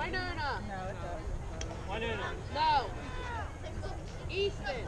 No. Easton.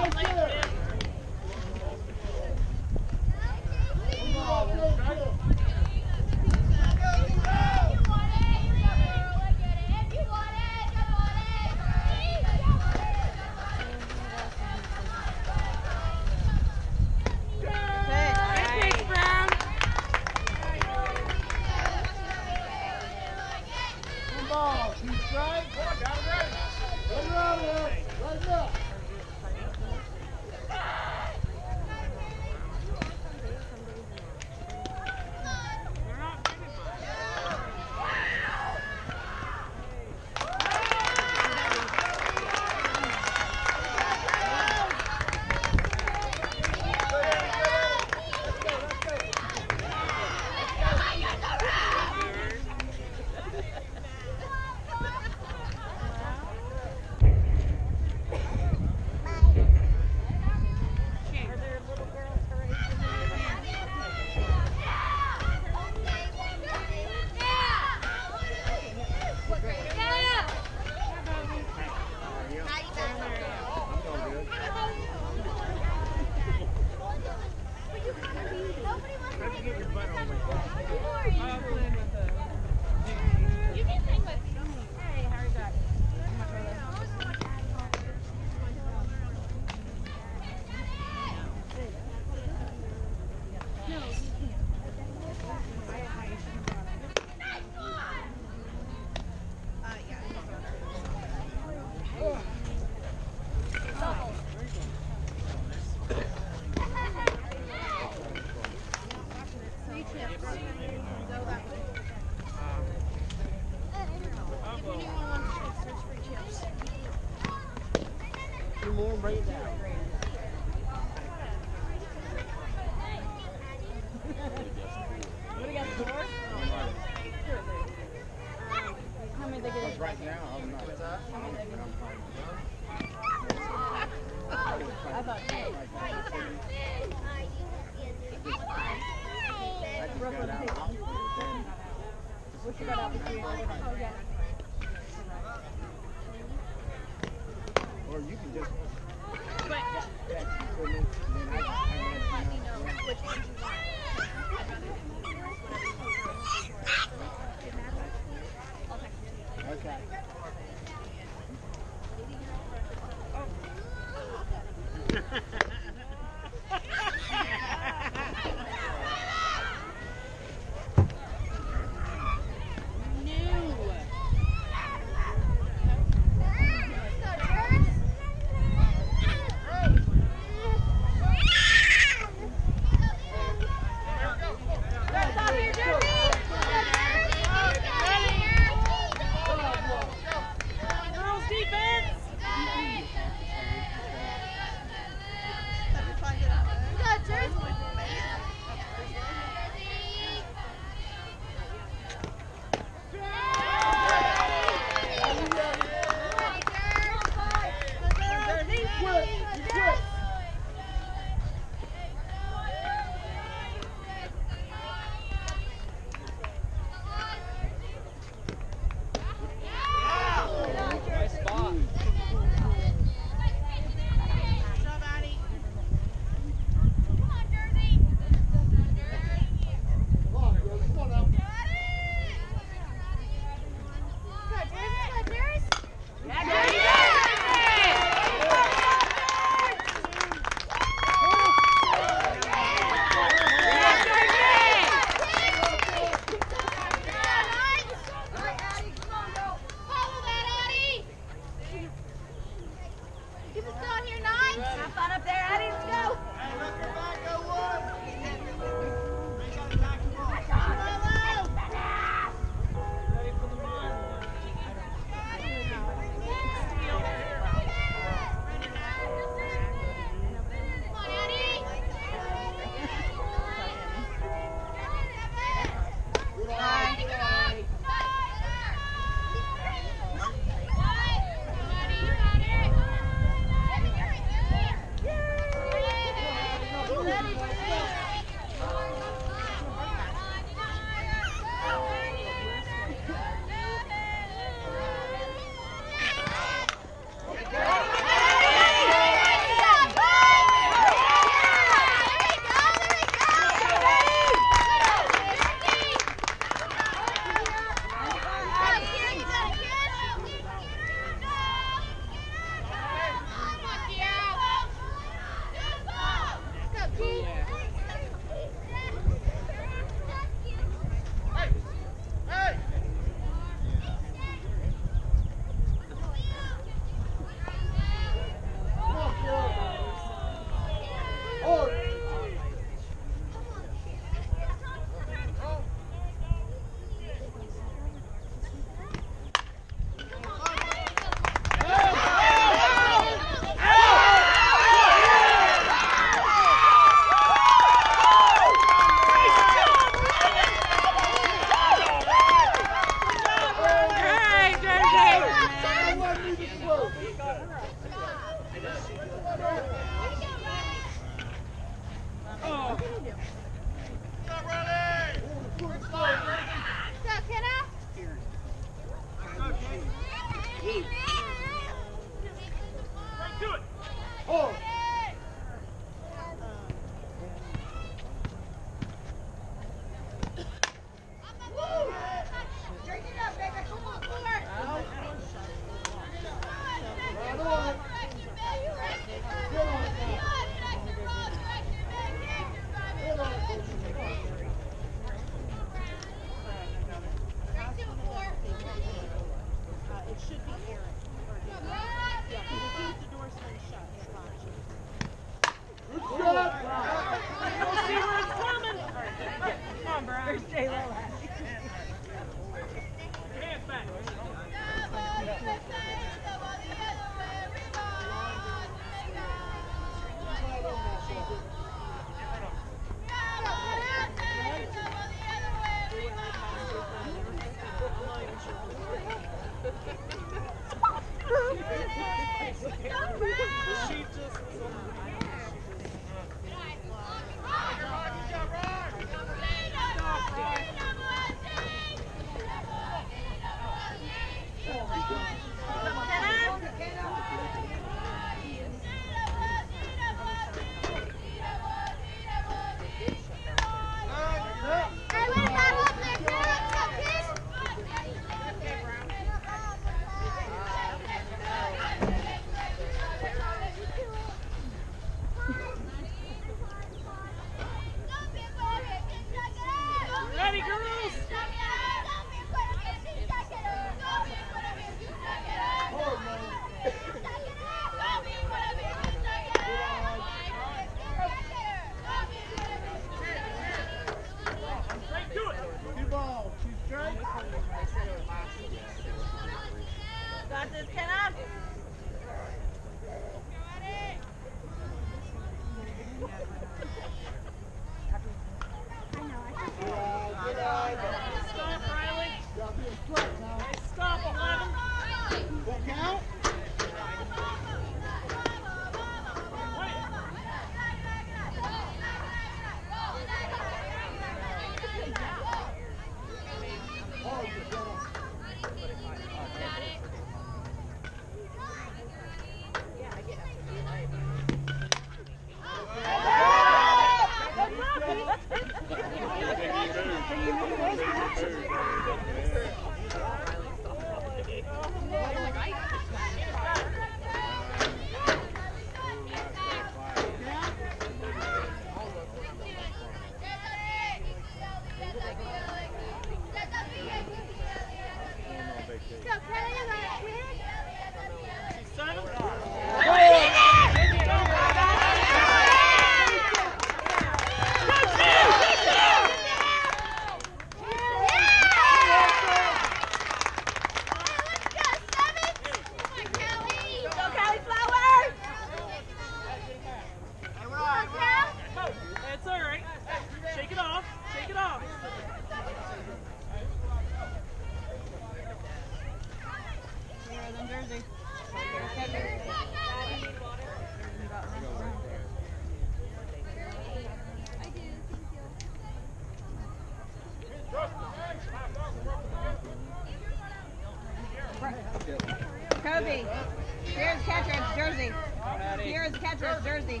Phoebe. Here's the catcher, it's Jersey. Here's the catcher, it's Jersey.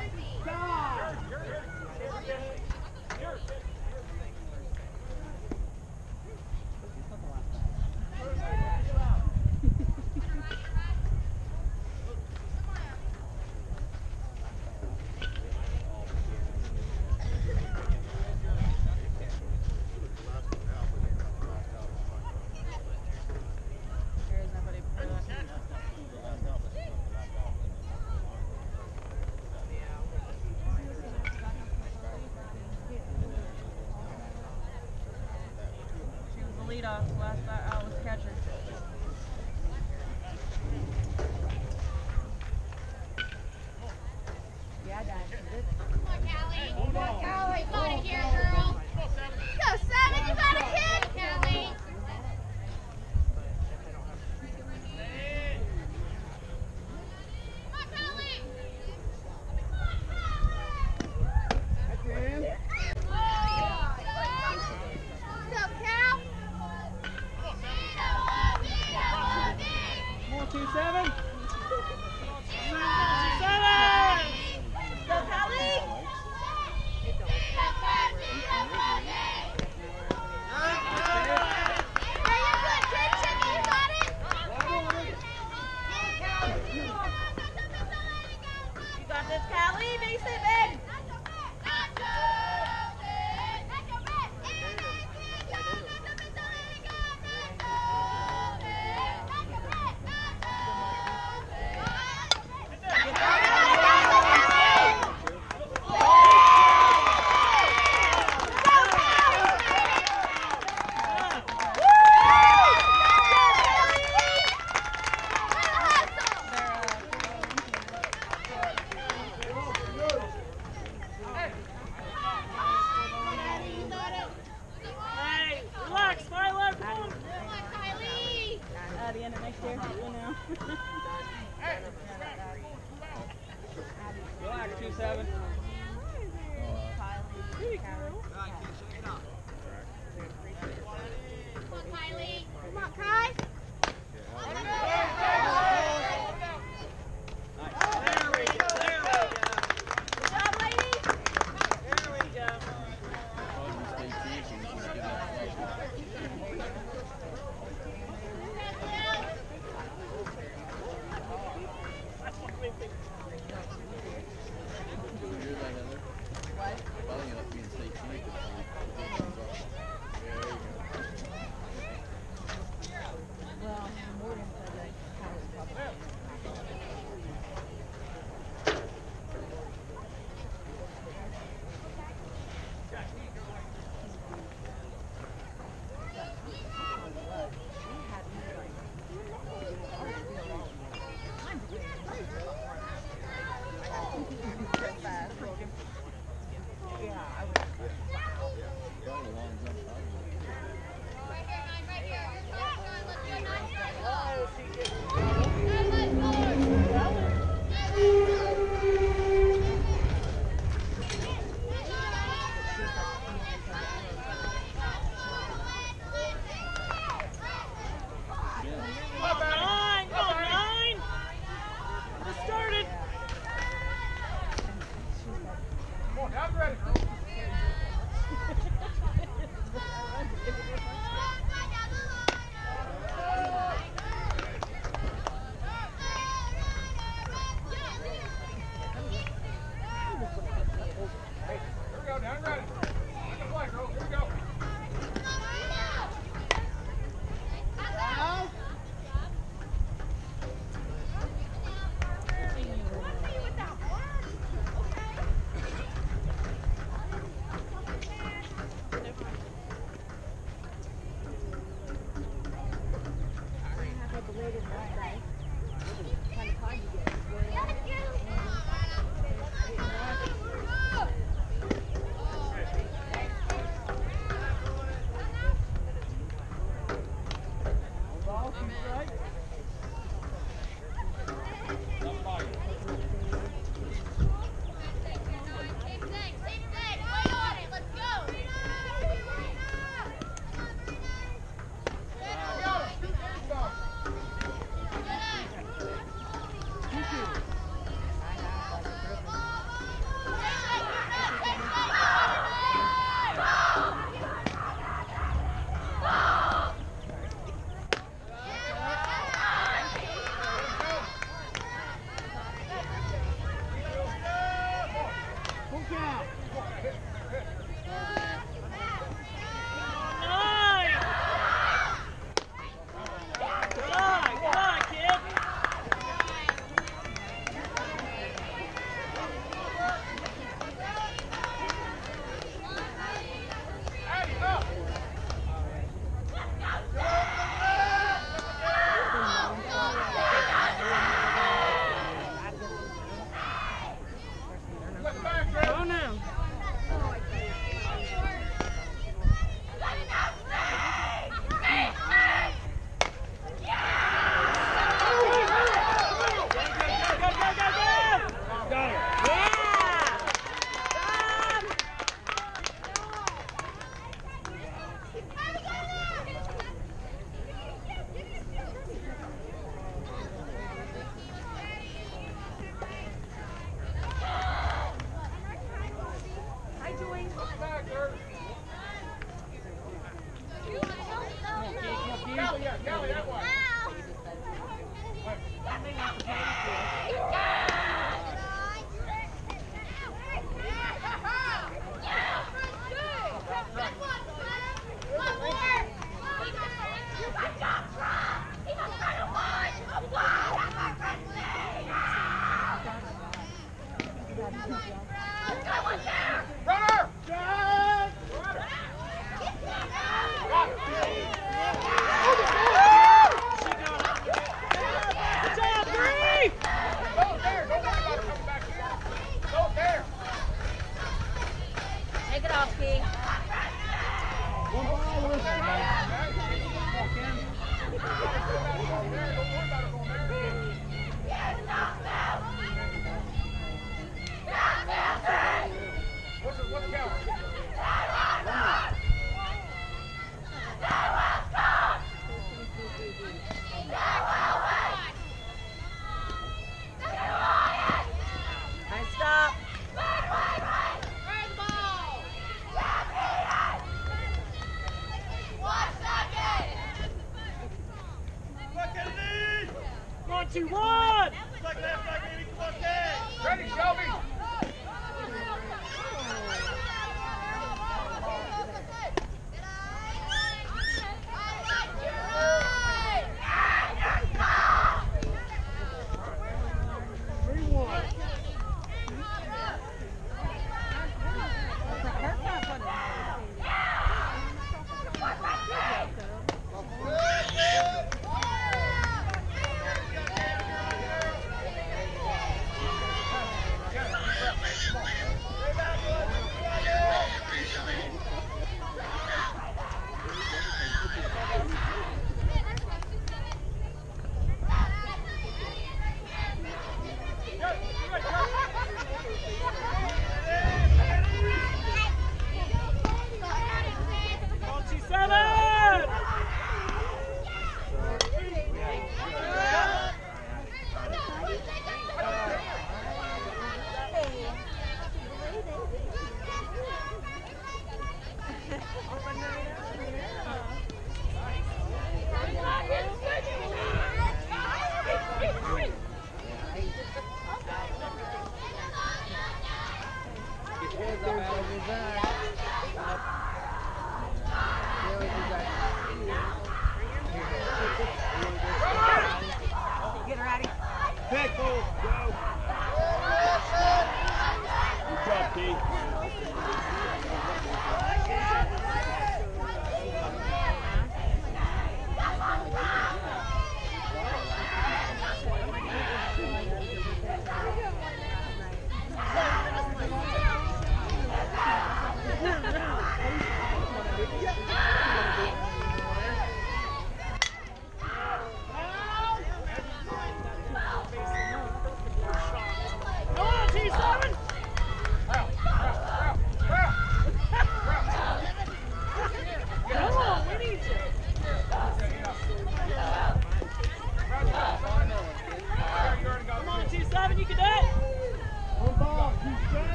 Lead off, last out was catcher. Yeah, Dad. Come on, Callie. Come on, Callie. You got it here, girl. Go, 7. You got it, kid. Callie. Come on, Callie. What's up, Cal? 2-7. Go, Callie. You got this, Callie. Base it, big. At the end of next year, you know. Relax, 2-7. Come on, Kylie. Come on, Kai. There we go. Good job, ladies. There we go. What? Probably end up being state champion.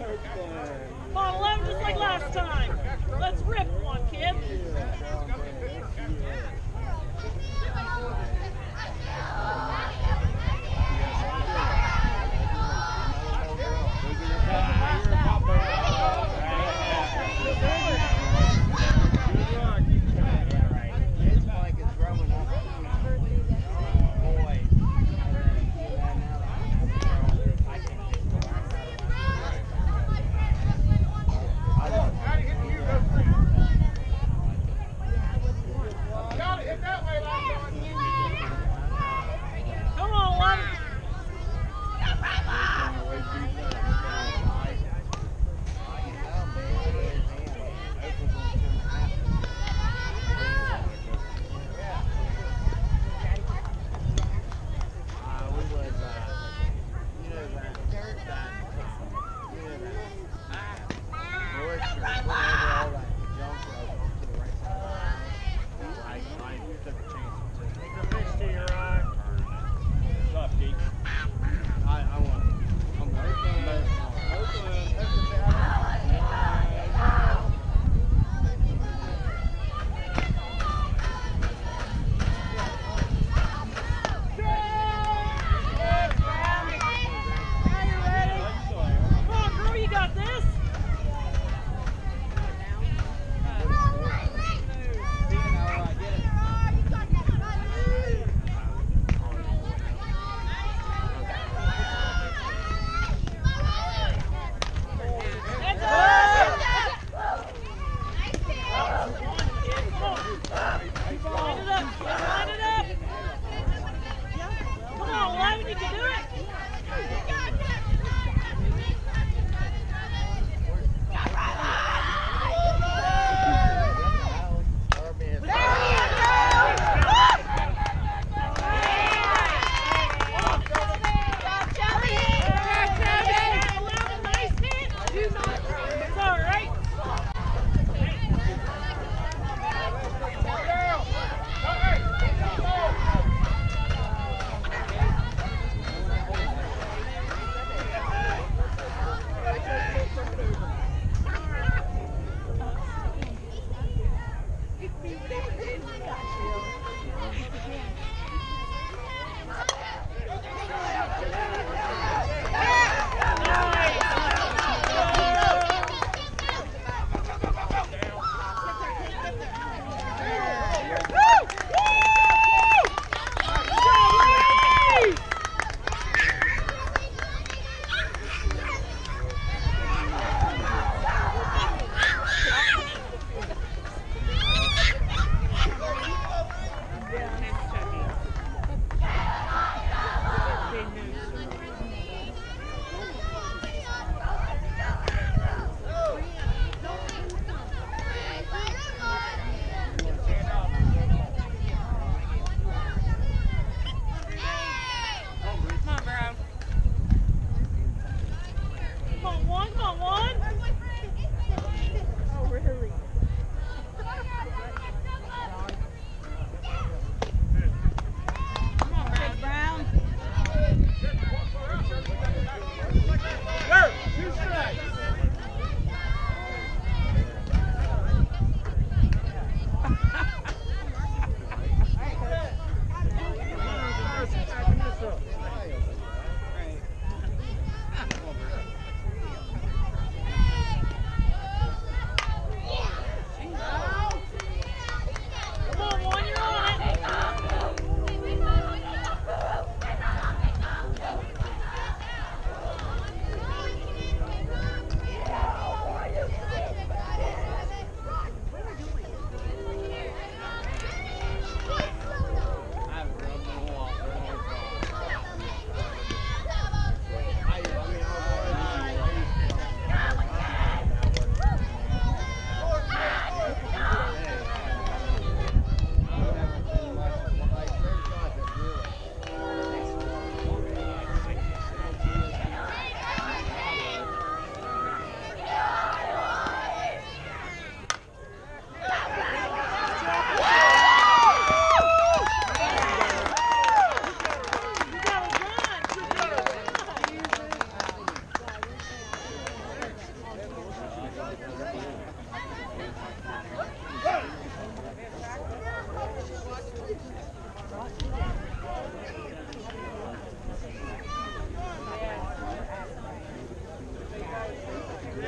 Come on, 11, just like last time. Let's rip one, kid.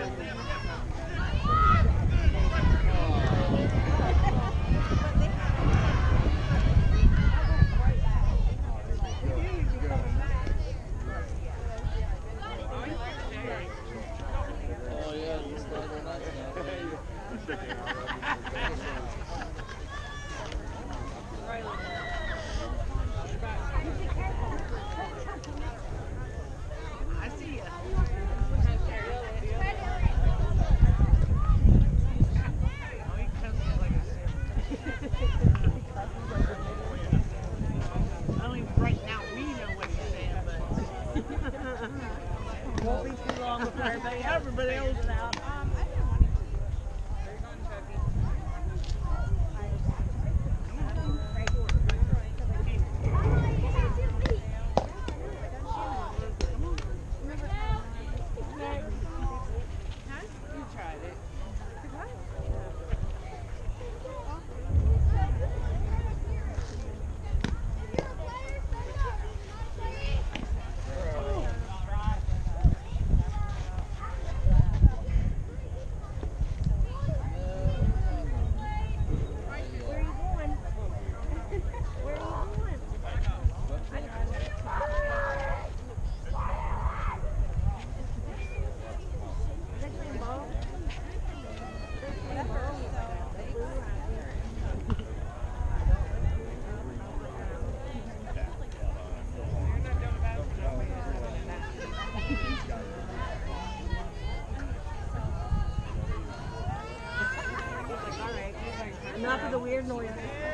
Won't be too long before everybody else is out. Enough of the weird noise.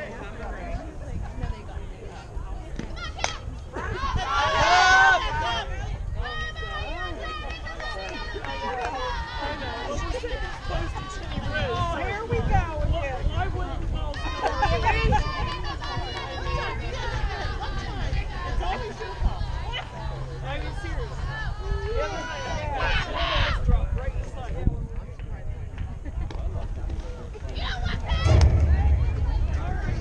Oh, here we go again. Why wouldn't the ball It's always your fault. Are you serious? The other night, dropped right beside you. All right.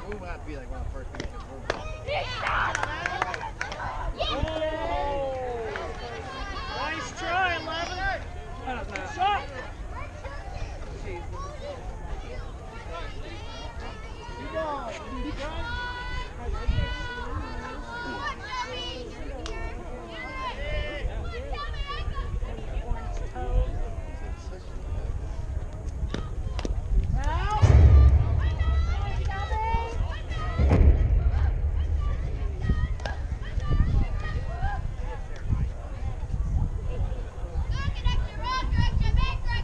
will have to be like one of the first people. Nice try, 11. Shot. Rock, extra, back,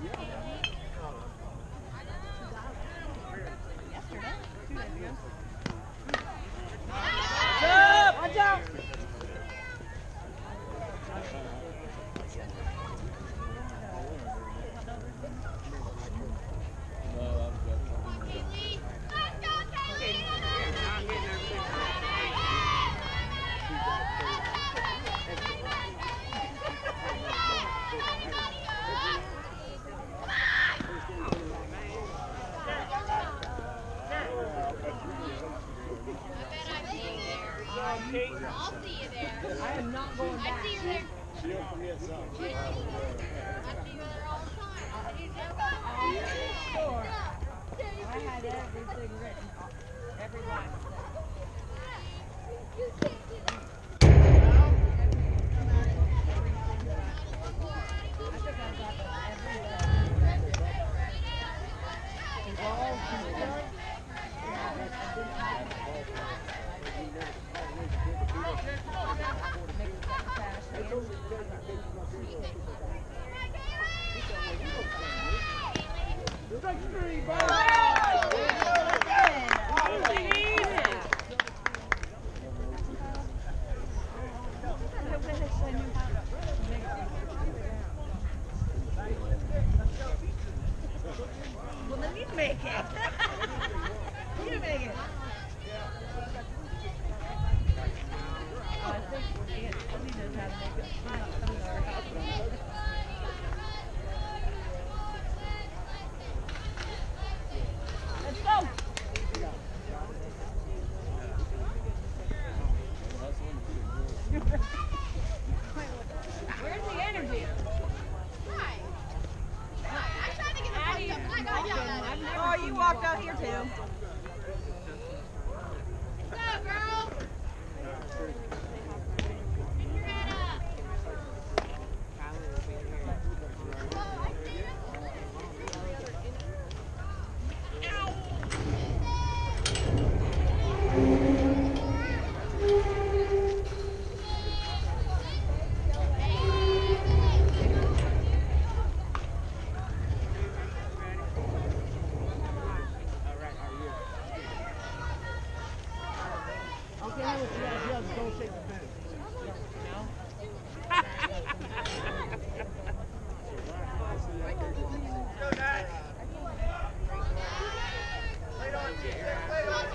Watch out! I'll see you there. I am not going back. I see you there. She'll forget something. I see you there all the time. Sure. I had everything written, every line. Well, then you make it. You make it. I think he knows how to make it. Let's go. Where's the energy? Hi. I tried to get the puppy up, but I got yelled at. Oh, you walked out here too. Go, girl. Pick your head up. Don't shake the pen. Go, guys. Wait on, wait on.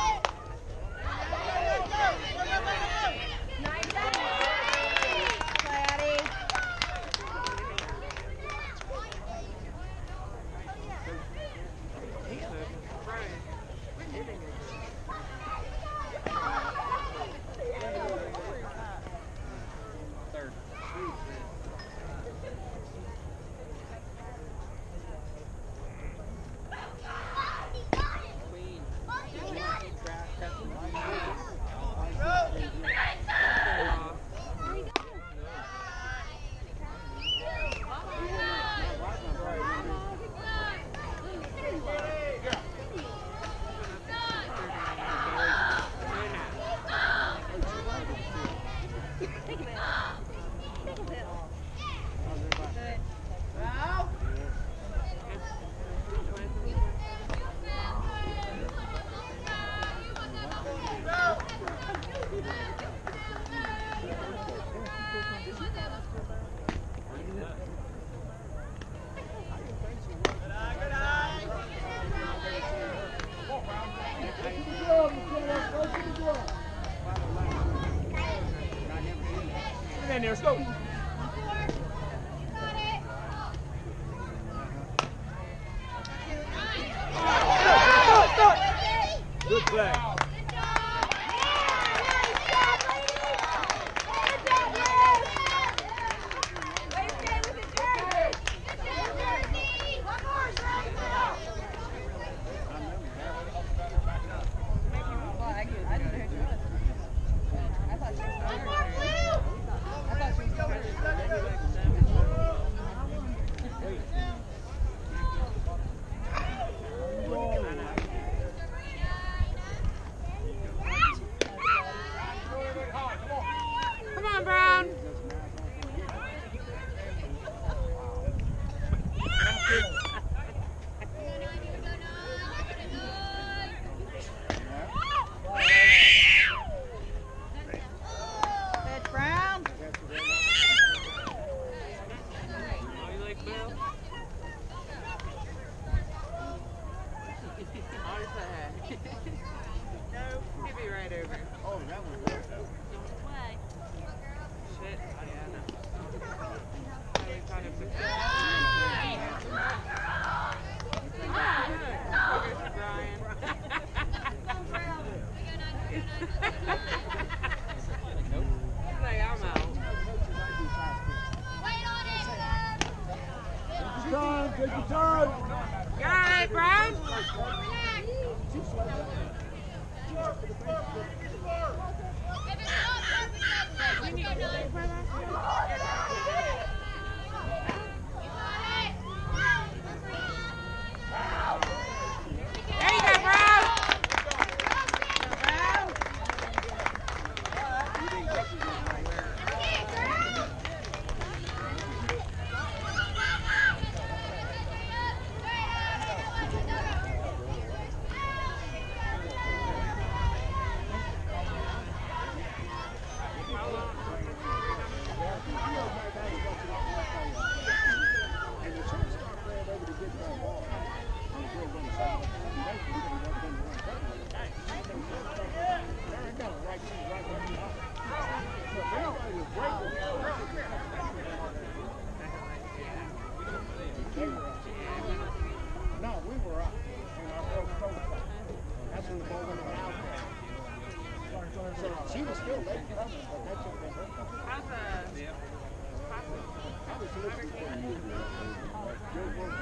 In there, let's go. Good play. I thought she was Take your time. Got it, Brian. There you go, Brown. No, we were up in our first profile. That's when the ball went out there. So she was still late coming, but that should have been her coming. I was listening for you. Good work.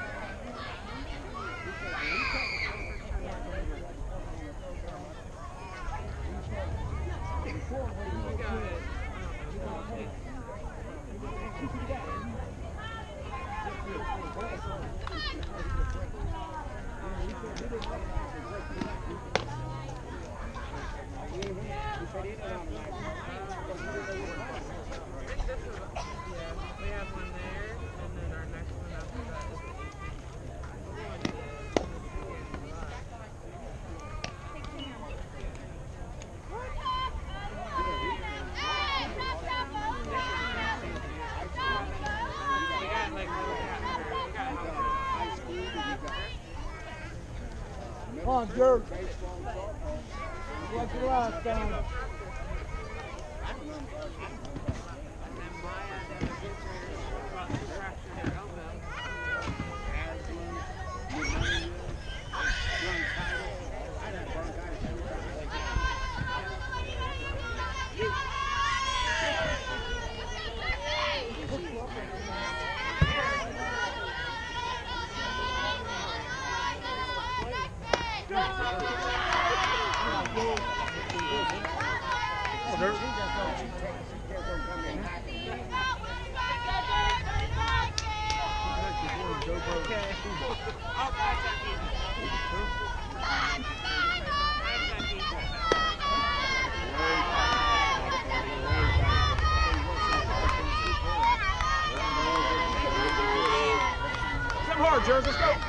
We have one there, and then our next one after that is the 18th. Come on, Dirk. Watch your last down. Come hard, Jerry. Let's go.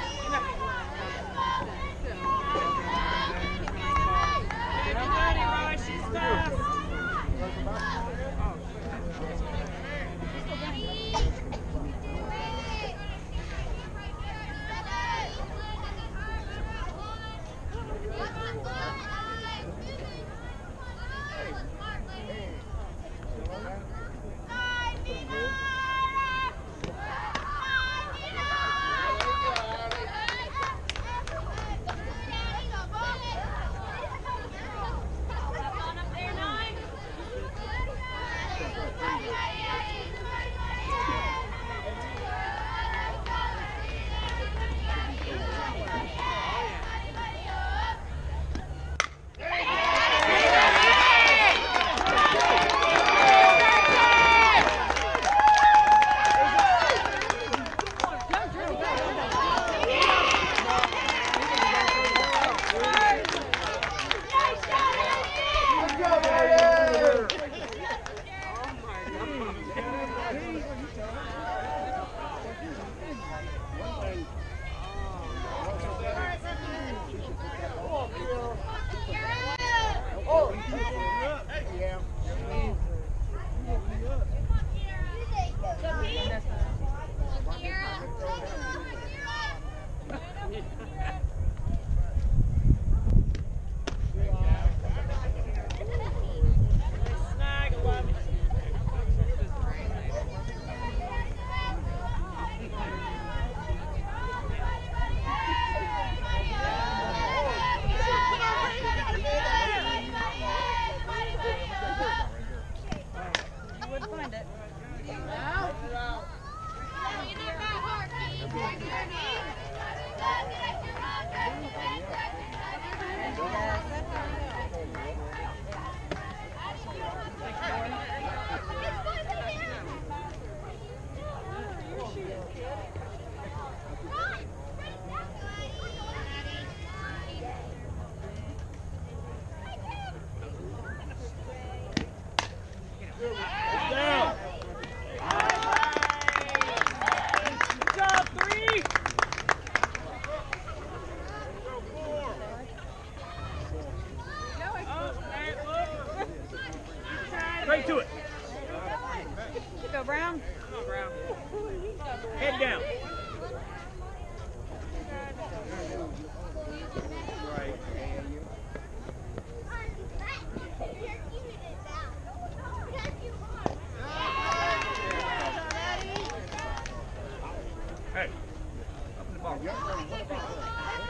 Ready, Ryan?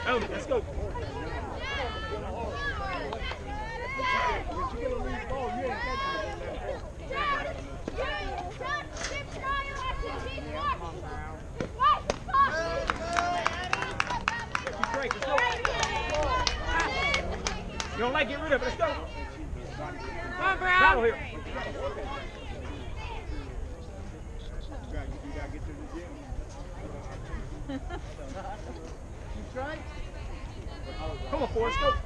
Oh, let's go. When you get a lead ball, you ain't catching it in that ball. Keep break, let's go. You don't like, get rid of it, let's go. Come on, Brown. Battle here. You gotta get to the gym. Come on, Forrest, go.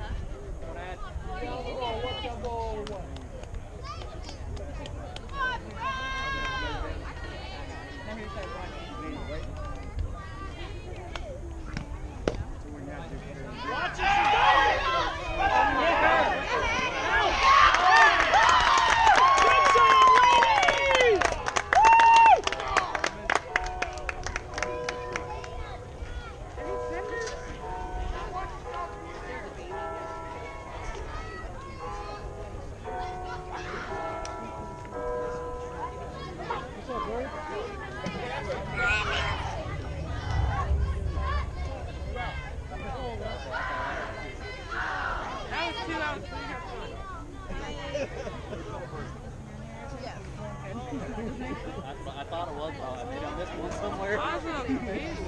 Watch it, she's I thought it was, but maybe I missed one somewhere. Awesome.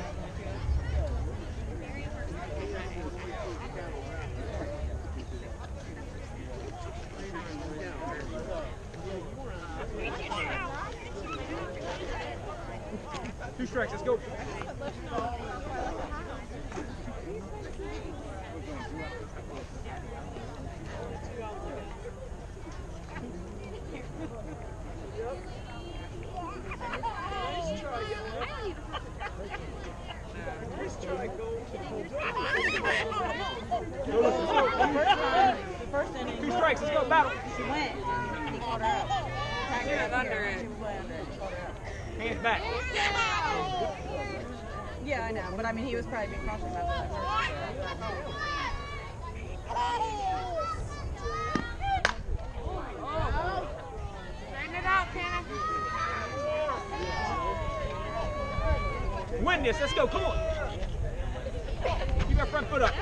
Two strikes, let's go. First inning. Two strikes, let's go, battle. She went. He called her out. She was under it. Hands back. Yeah, I know. But I mean, he was probably being cautious about that. Straighten it out, Tanner. Win this, let's go, come on. Keep that front foot up.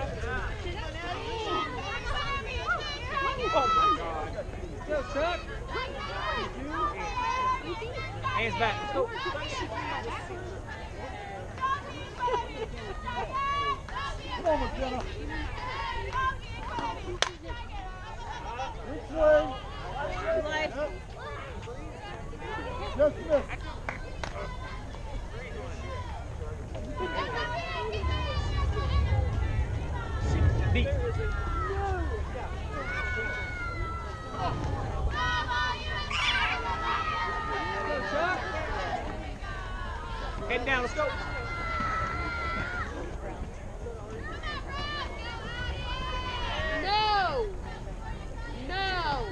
Oh my God. Go, Chuck. Hands back, let's go. Come on, McKenna. Which way? Life. Just miss. Deep. Head down, let's go. No! No!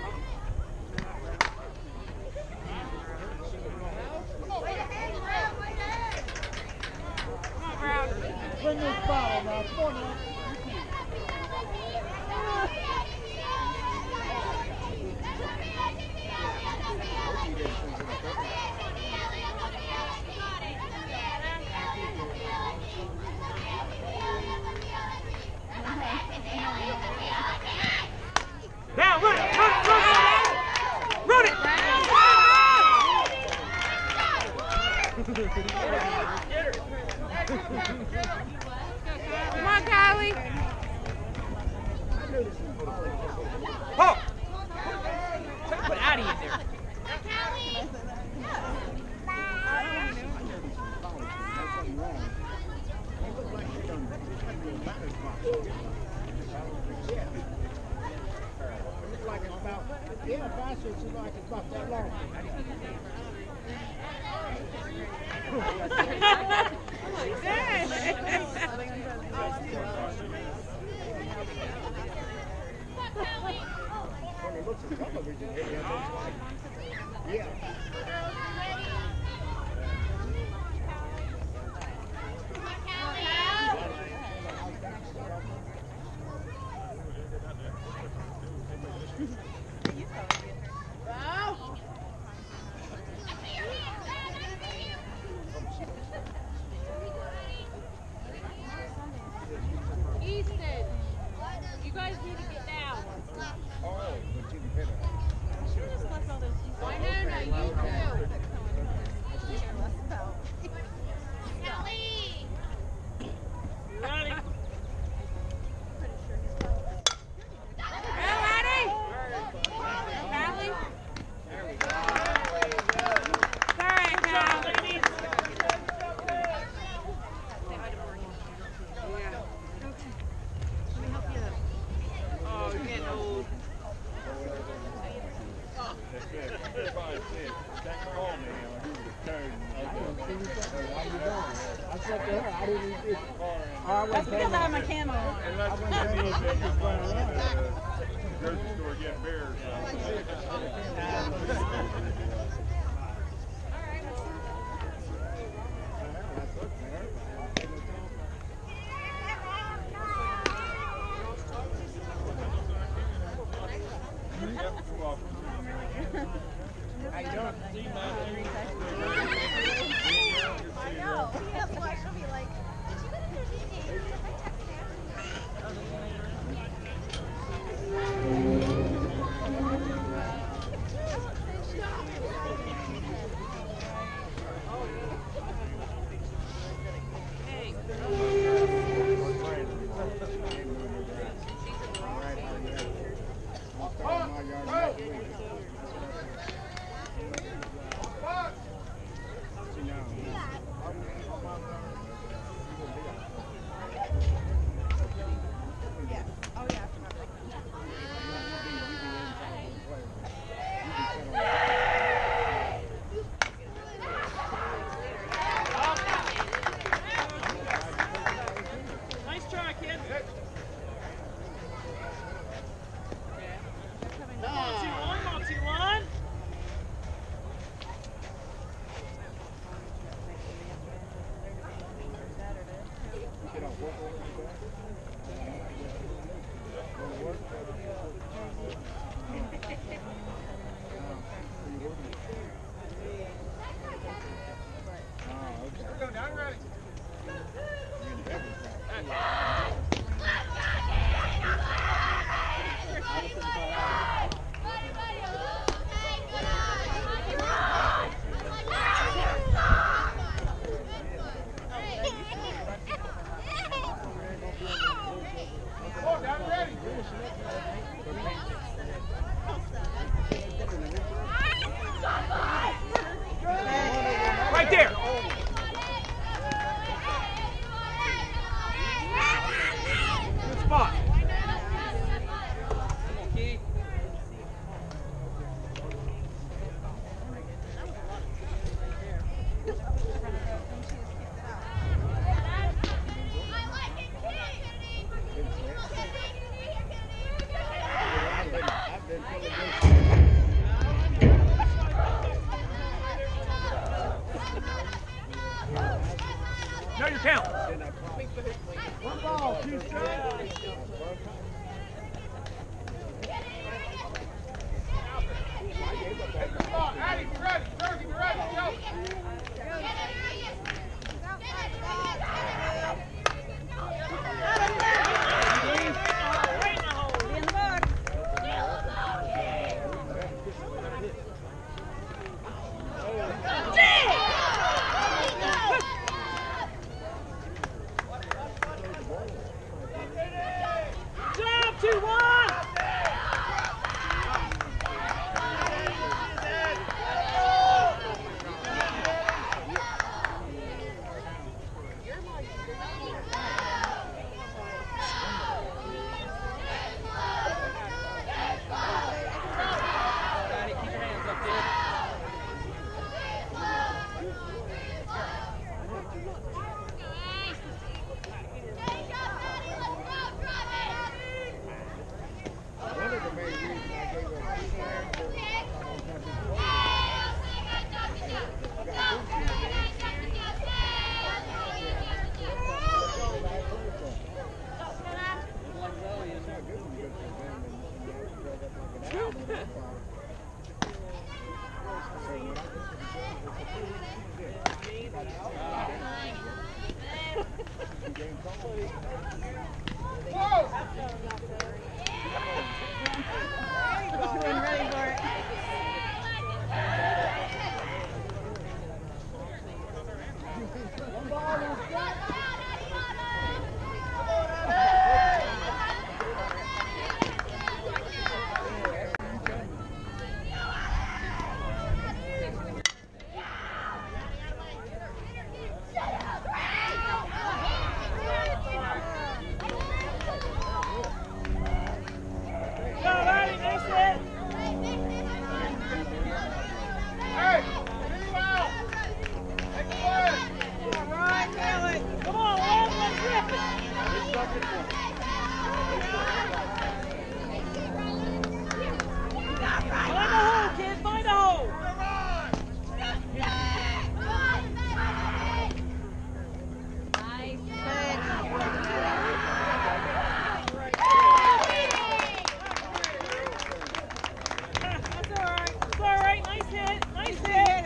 Bring this foul now. Come on now. Down, run it, run it, run it! Run it! Come on, Kylie. Oh! Put Addie in there. Like it's about, yeah, faster. It seems like it's about that long. When it looks at television, it looks like, yeah. You guys need to get down. Oh, but you can hit it. I know, no, you do. Callie! Ready? That's because I have my camo on. Unless we get these grocery store getting beers. How you doing? I know. That's why she'll be like, did you go to their meeting? I texted Nice try, kid. Not too long. Right there. Good spot. Know your count. One ball, two strikes. Addy, be ready. Jersey, be ready. Go. Right in the hole. Be in the book. Find a hole, kid. Find a hole. That's all right. Nice hit. Nice hit.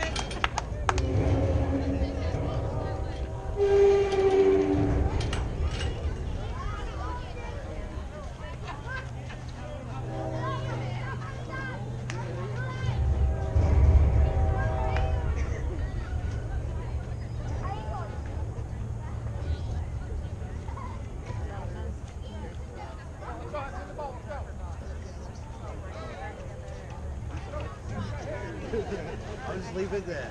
I'll just leave it there.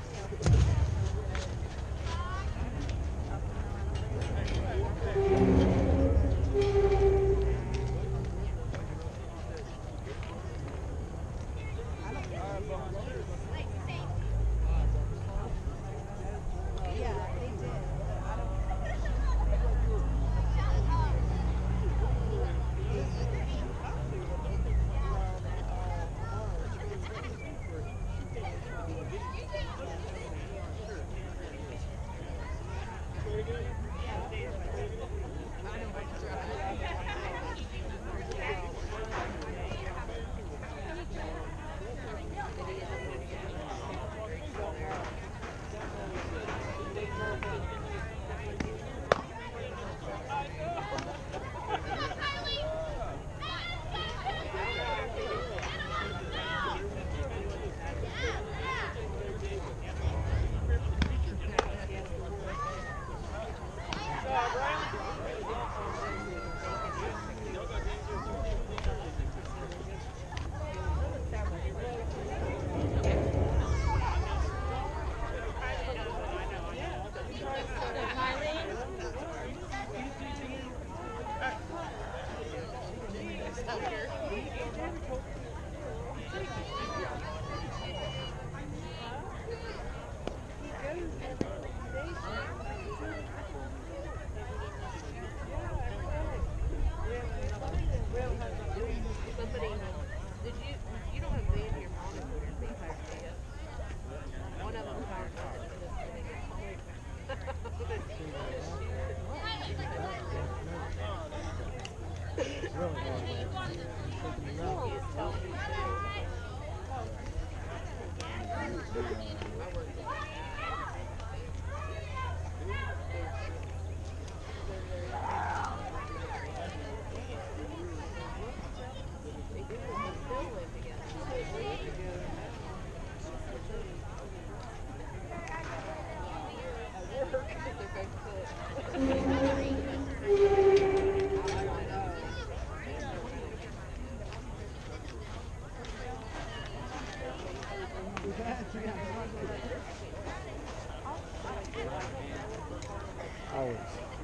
Always.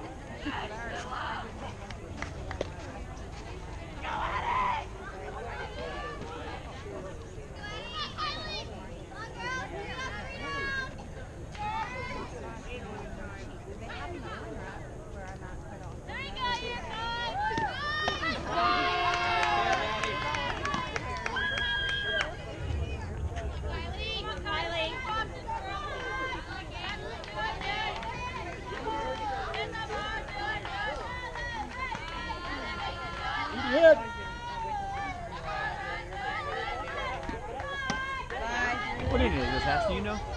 Hit. What inning is this, Hass? Do you know?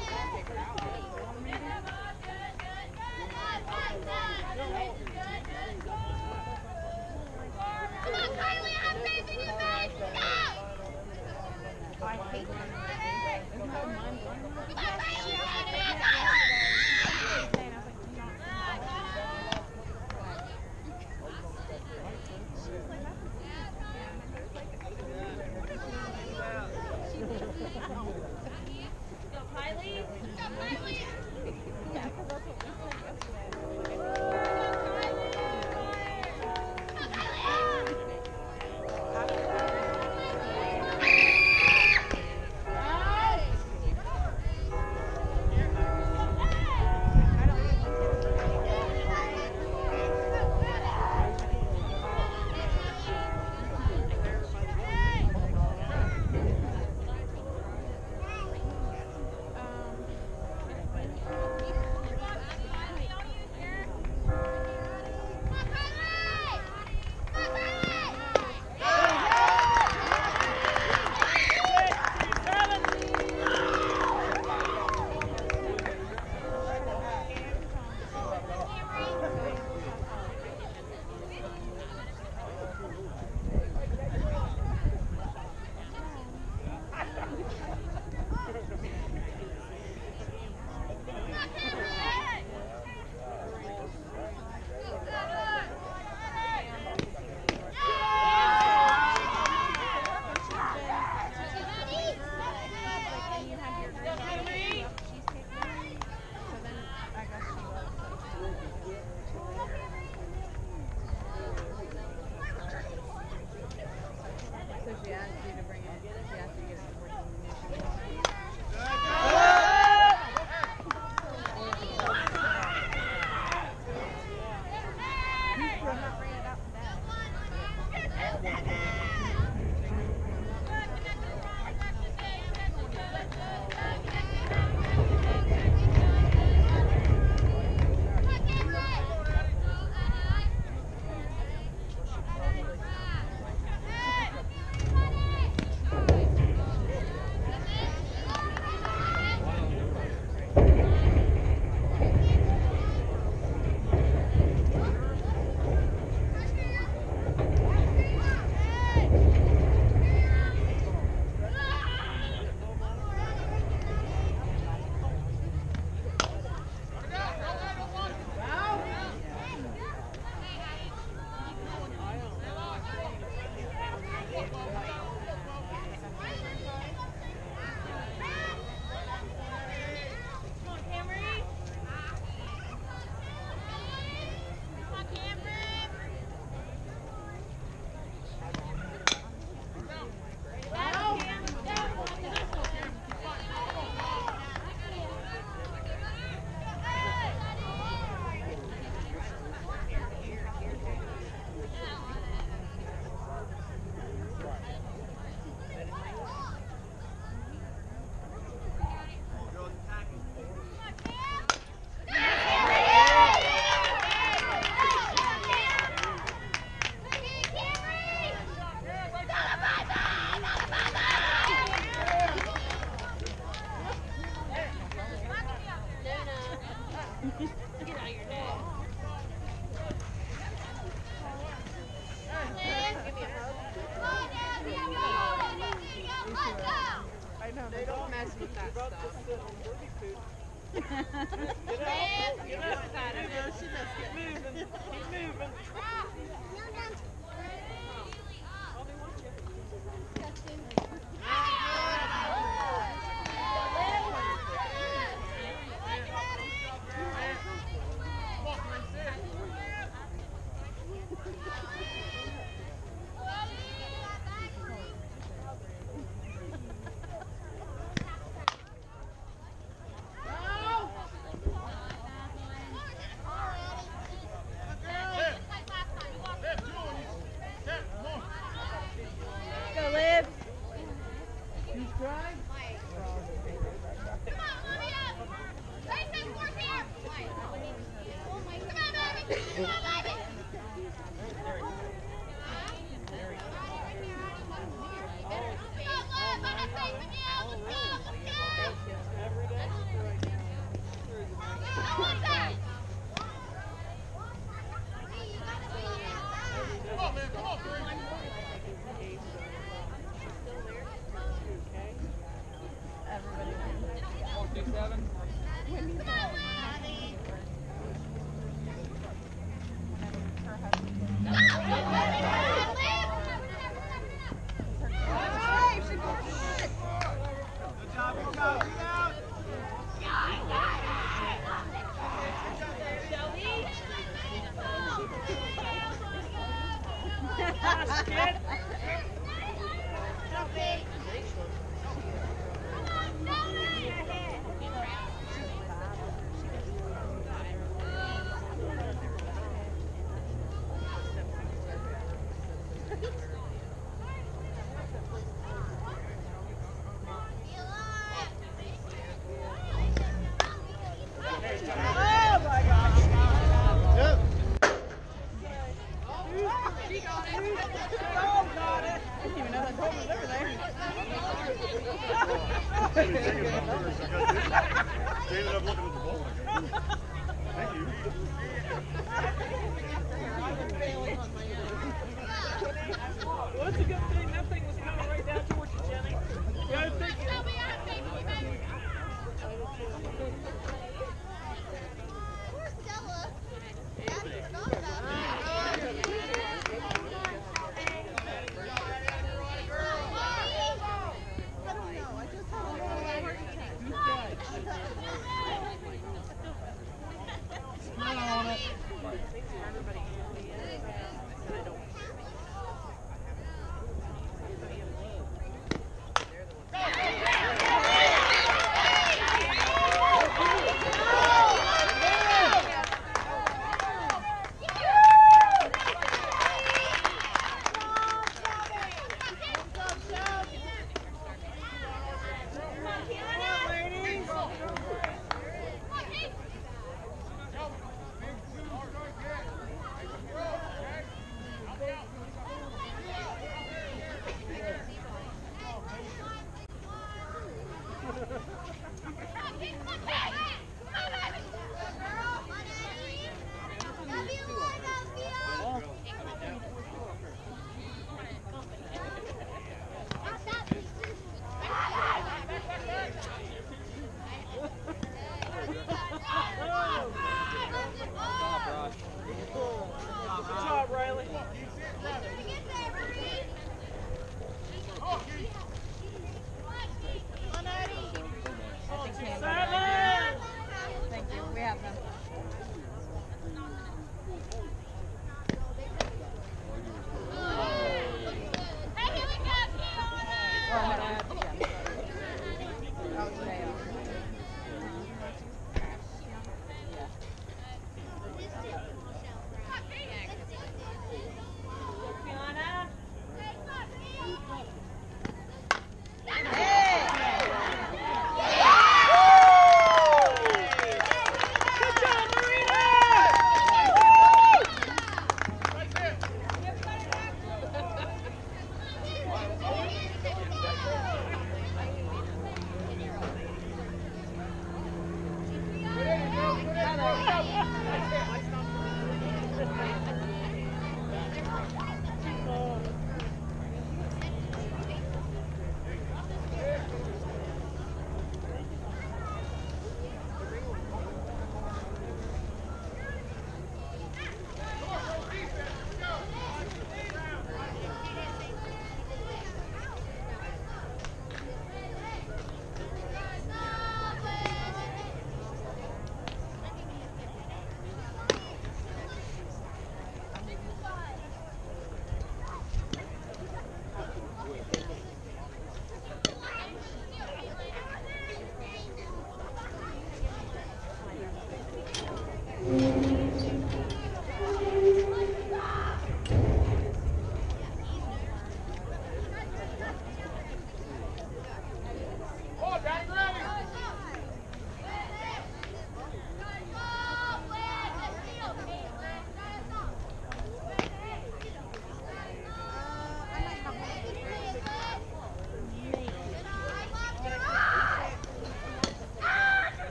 on, man. Come on, Green. 427. Ended up looking at the ball. Thank you. Well, it's a good thing. That thing was coming right down towards you, Jenny. Yeah, I think Poor Stella. That's forgot about that. Smile on it.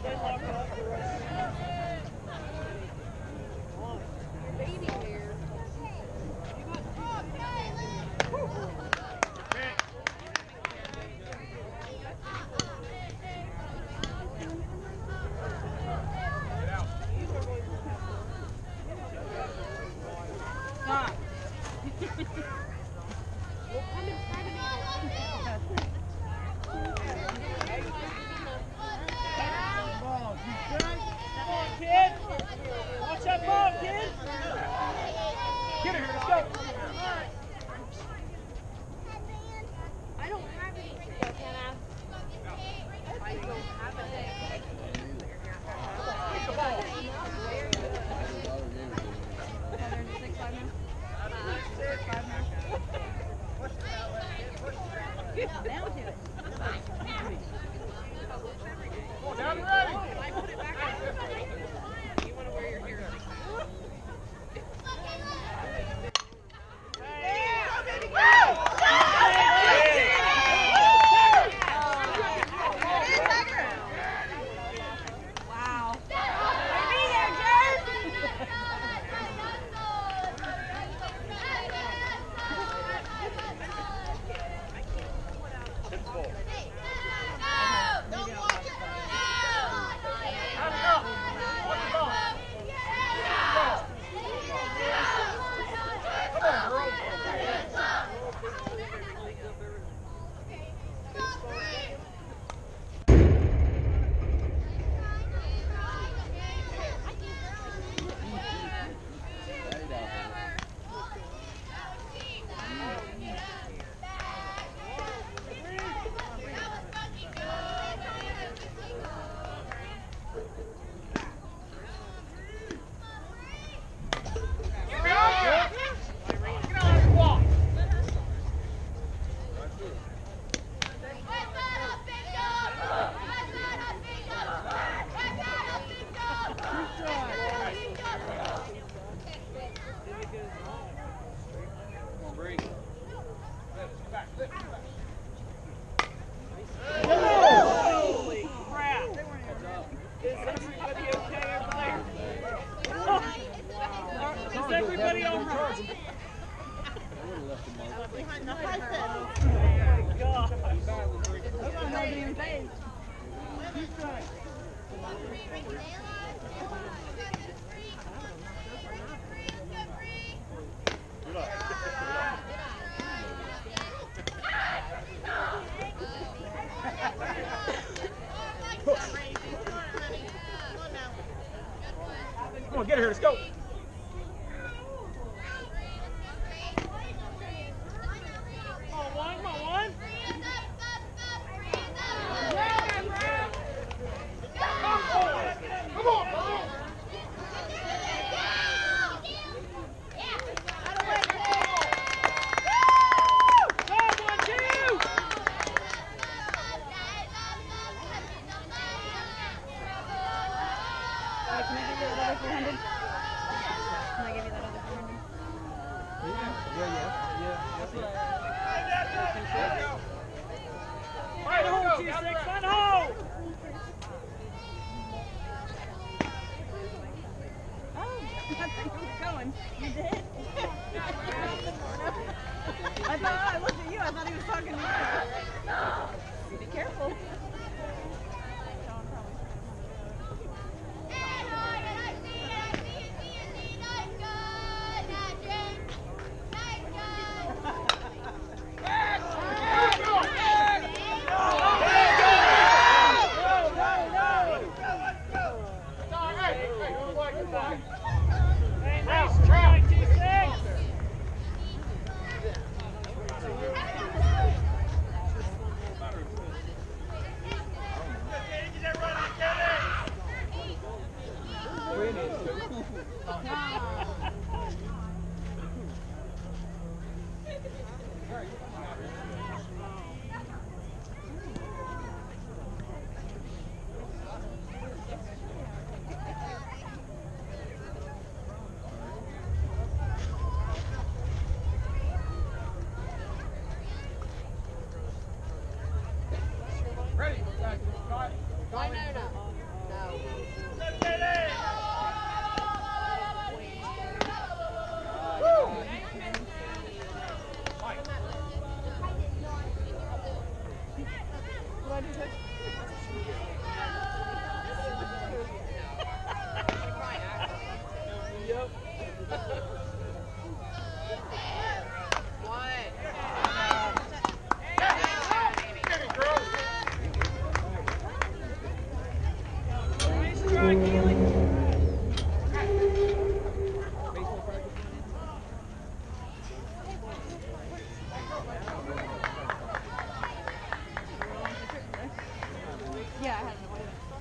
Come on, get her here. Let's go. What is it? Yep. Nice try, Keely. Yeah, I had it.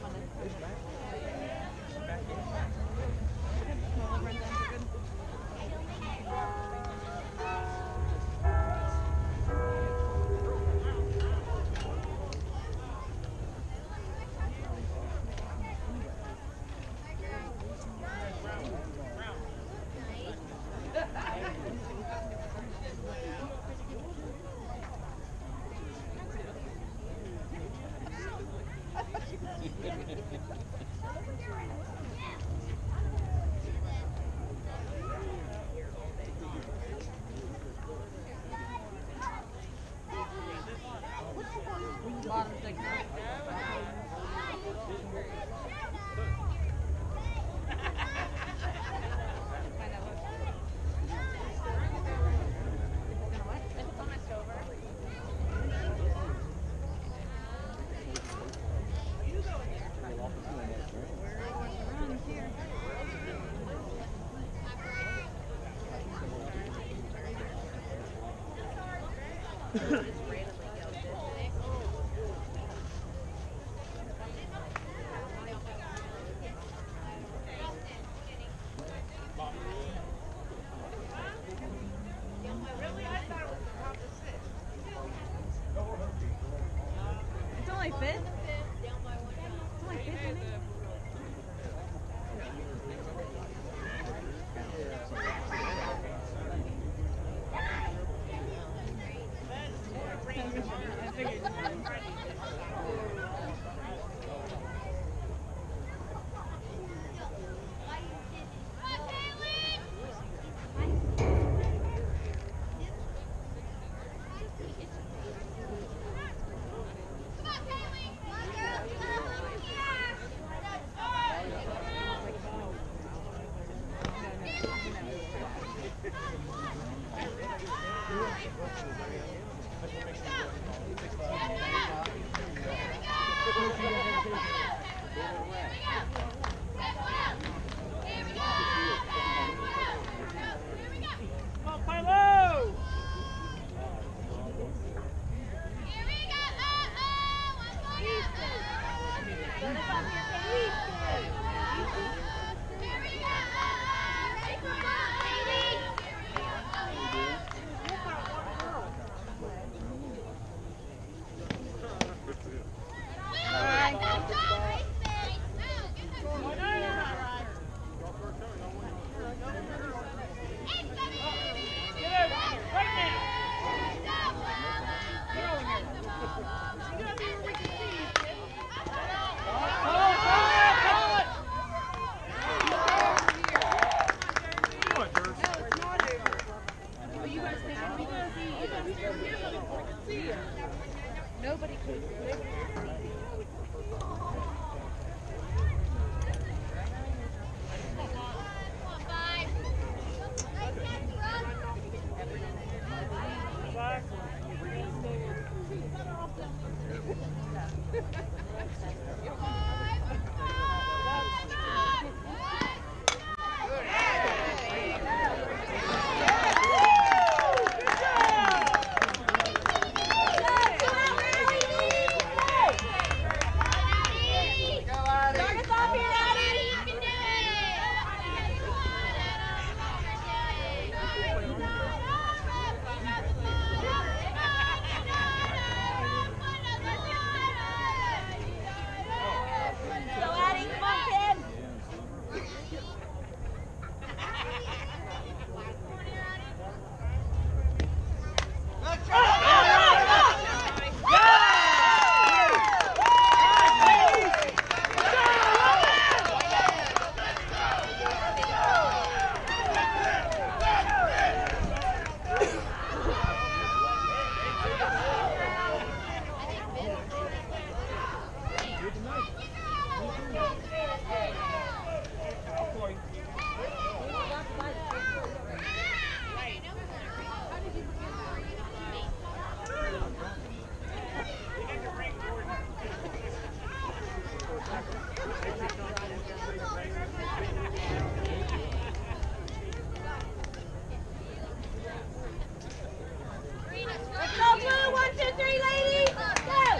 Bottom six. It's only fifth? It's only fifth, isn't it? I figured. Come on, Philo! Nobody can. Let's go, Blue. 1, 2, 3, ladies. Go.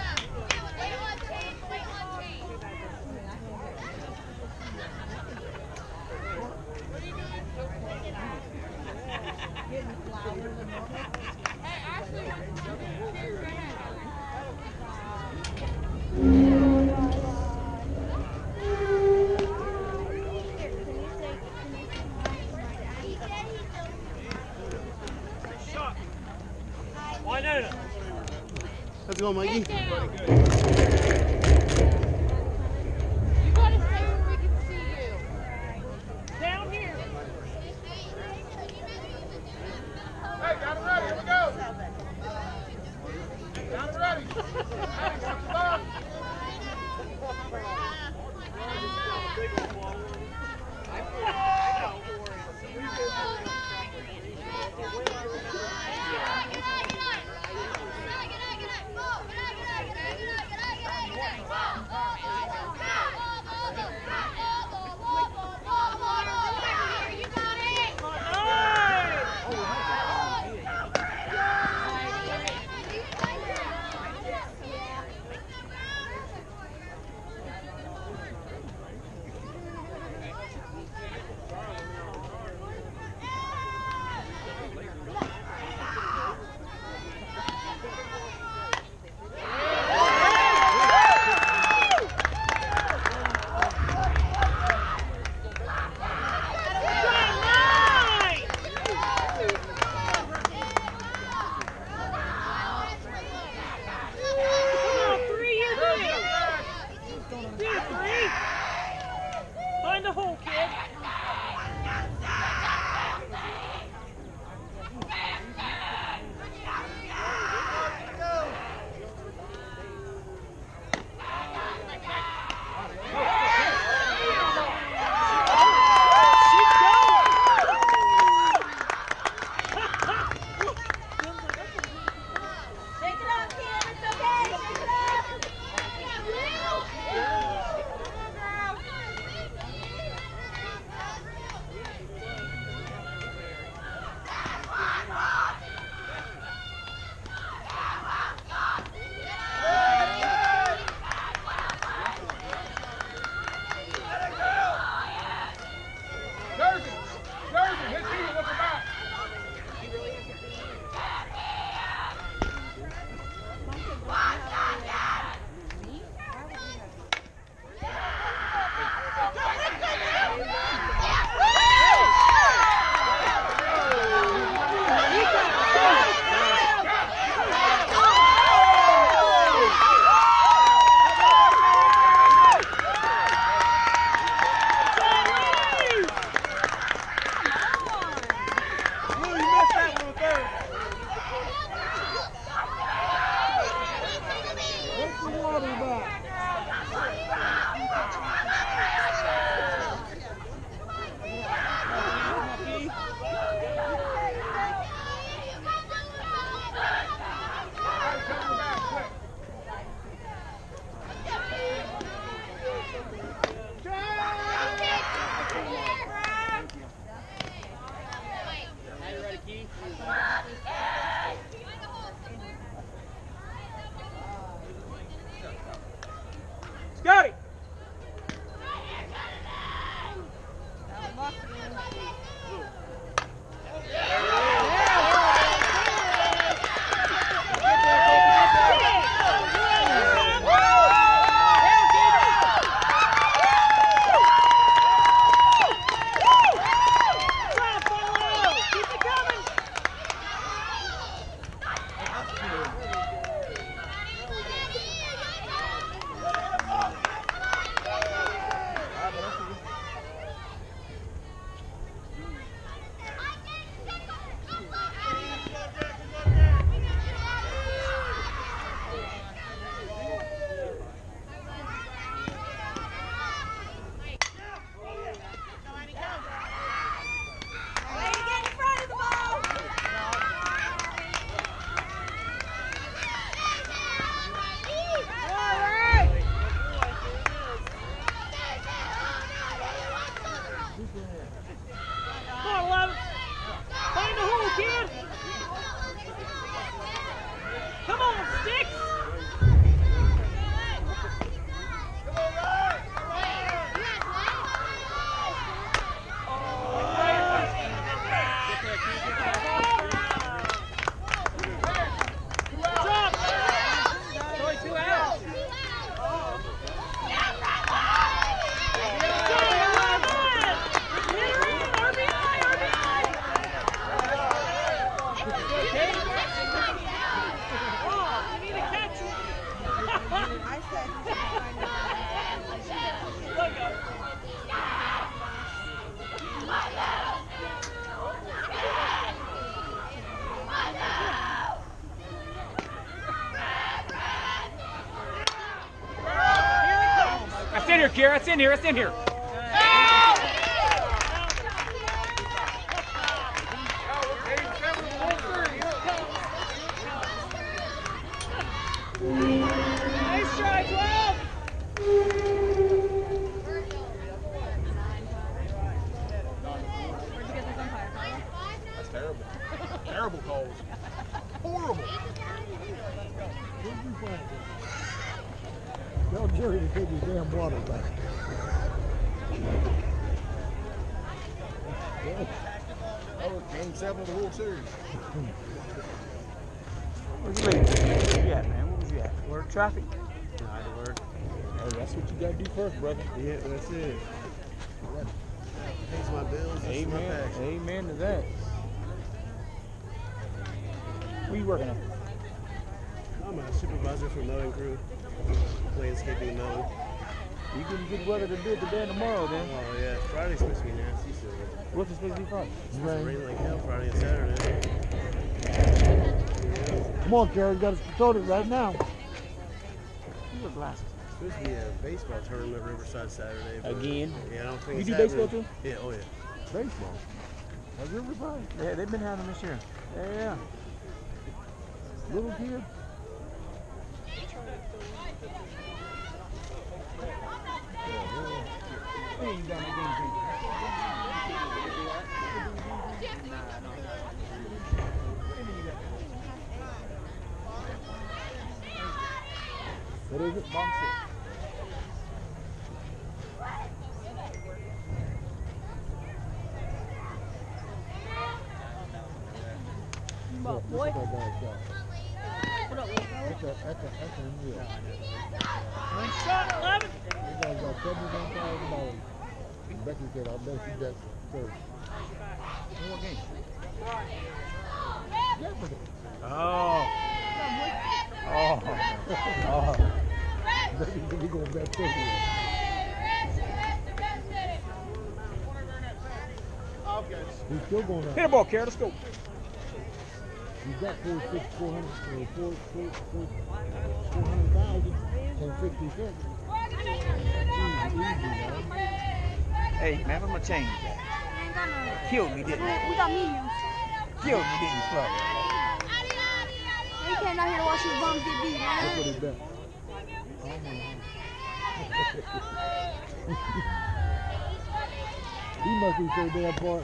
Let's go, Mikey. You gotta stay where we can see you. Down here. Hey, got it ready. Here we go. Got it ready. Hey, watch the ball. Find the hole, kid. Scotty! here, Kiera. It's in here. It's in here. Nice try, 12. That's terrible. Terrible calls. Horrible. Tell Jerry to take his damn water back. That was game 7 of the World Series. Where's you leaving? Where you at, man? Where was you at? Word traffic? Word. Hey, that's what you got to do first, brother. Yeah, that's it. Pays my bills. That's my Amen. passion. Amen to that. Where you working at? I'm a supervisor for mowing crew. Landscaping mowing. You getting good weather to do it today and tomorrow, then? Oh yeah, Friday's supposed to be nasty, so What's it supposed to be Friday? it's supposed to rain like hell Friday and Saturday. Come on, Jerry, you got to start it right now. You wear glasses. It's supposed to be a baseball tournament Riverside Saturday. But Again? Yeah, I don't think You it's do happening. baseball too? Yeah, oh yeah. Baseball. Has everybody? Yeah, they've been having them this year. Yeah. Little kid? What is it? Bump sit. Boy. What up, that's unreal. Nice shot, 11. This guy's got $71,000. And Becky said, I'll bet you got 30. What game? Yesterday. Oh. Oh. Oh. Becky said, we're going to bet 30. He's still going to Hit a ball, Kara. Let's go. He's got 400,000 and 50 cents. Hey, man, I'm going to change that. Killed me, didn't it? We got mediums. Killed me, didn't you, Flo? He came out here to watch his bums get beat, That's man. what he bet. He must be so damn far.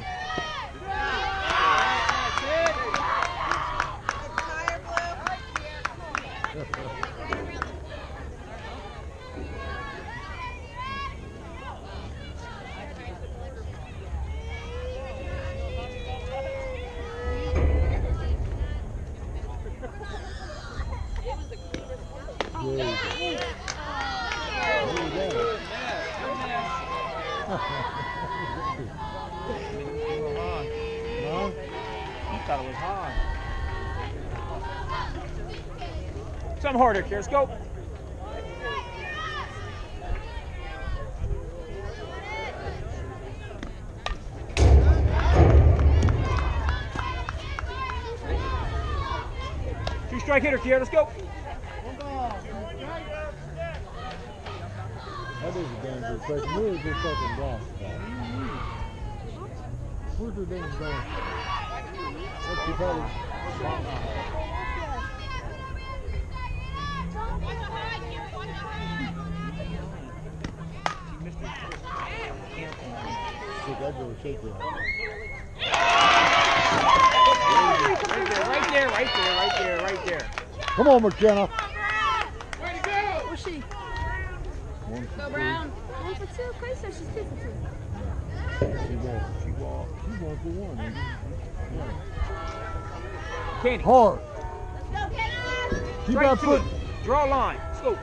Thought it was hard. Something harder, Kara. Let's go. Two-strike hitter, Kara. Let's go. That is a damn good question. Where is this fucking glass guy? Where's the damn glass? That's the probably. Shit, that girl shake her. Right there. Come on, McKenna. Way to go! Where's she? One for Go two. Brown. 1 for 2. Crazy said she's 2 for 2. She walked. She won for one. Kenny. Hard. Let's go, Kenna! Keep Straight that to foot. it. Draw a line. Let's go.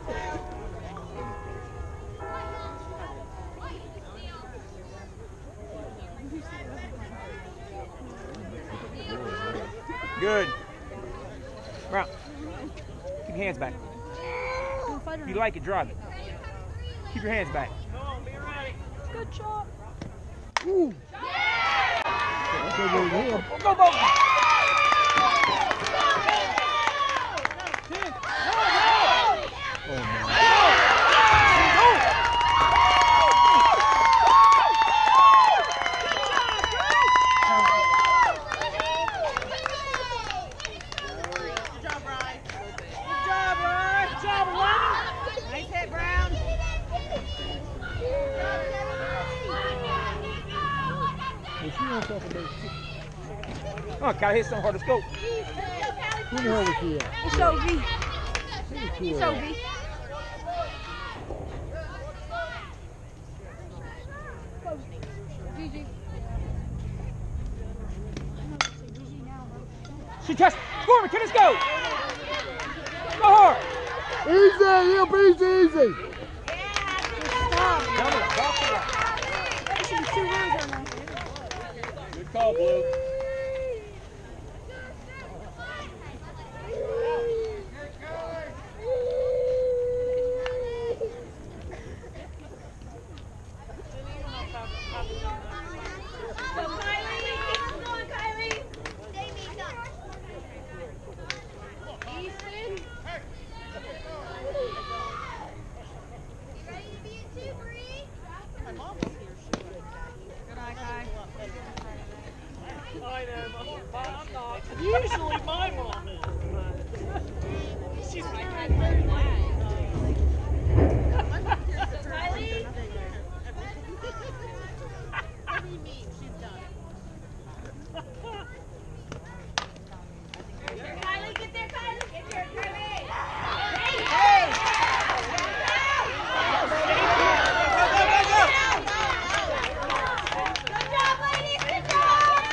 Good. Brown. Keep your hands back. If you like it, drive it. Keep your hands back. Good shot. Ooh. That's a good hit. Go, go. Oh, man. on top of those. Come on, Callie, hit something hard to scope. Who the hell was he at? It's OV. He's It's OV. She touched. Gorman, can this go? Go hard. Easy, he'll be easy. Good call, Blue. Usually my mom is. She's my Kylie? What do you mean? She's done. Kylie, get there, Kylie. Get there, Kylie. Good job, ladies. Good job.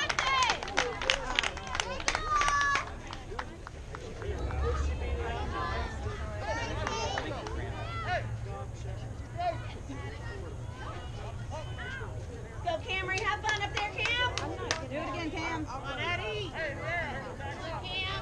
Go, Camry. Have fun up there, Cam. Do it again, Cam. Come on, Eddie. Cam.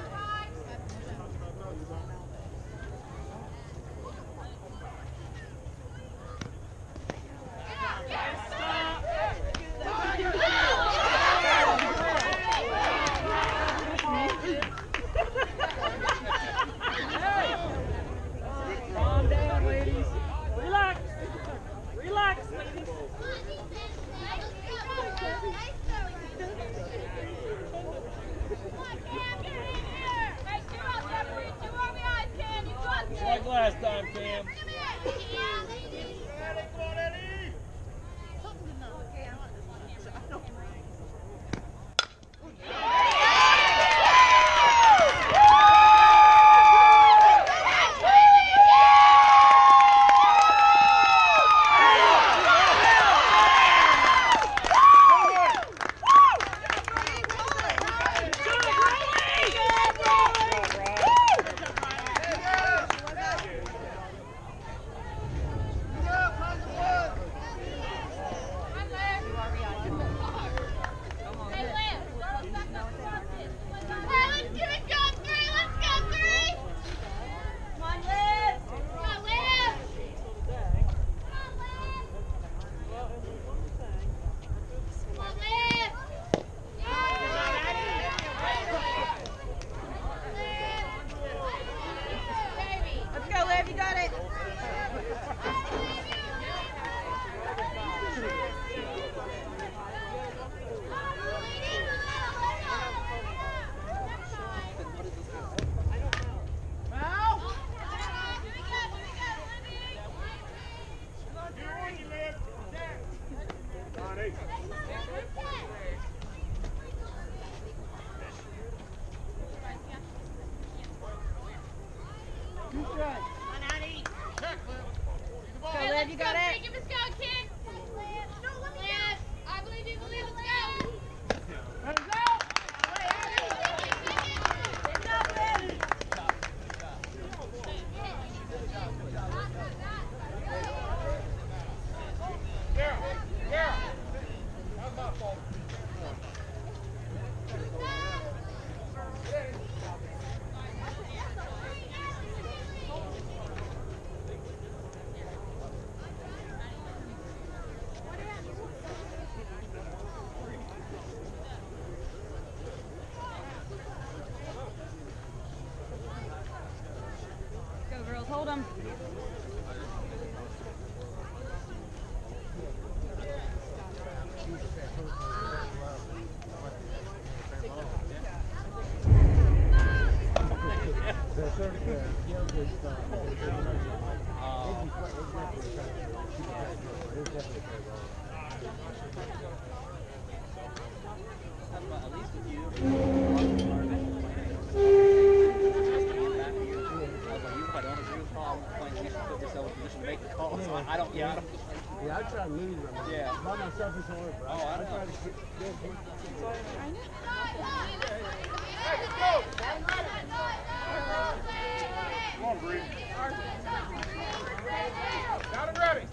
Calm down, ladies. Relax. Relax, ladies. Just like last time, Cam. Let's go, Liv. You got it. Go, Liv. You got it. Give us go, kid. Liv, I believe you. Believe. Let's go. Go, girls. Hold them. Yeah, I try to lose them. Yeah. By myself is hard, bro. Oh, I I know. try to get Come on, Bree. Got it ready.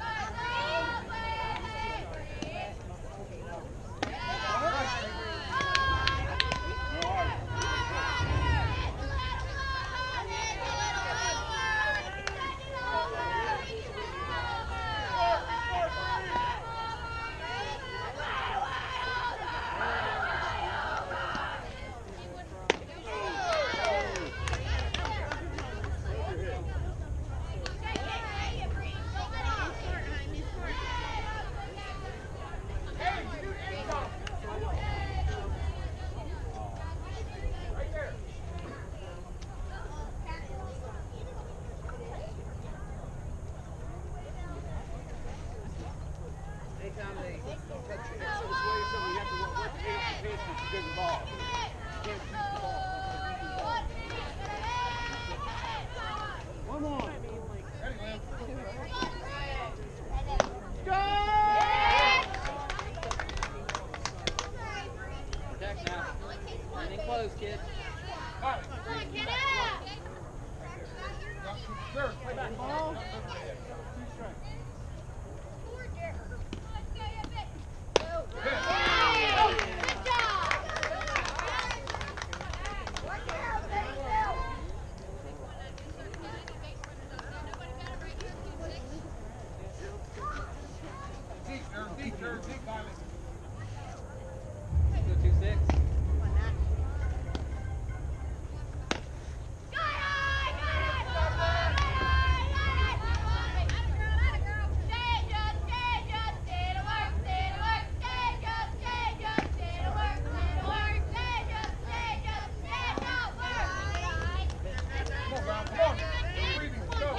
Anytime they touch it, it's this way or something, you have to work with the hands to it's a big ball. You can't shoot the ball. Come on. Ready, Lynn. Go! Protect now. Running close, kid. All right. Sure, play back. Ball. Two strikes. Deep, Violet. Go 2-6. Come on, Brown, come on. Breathing, go.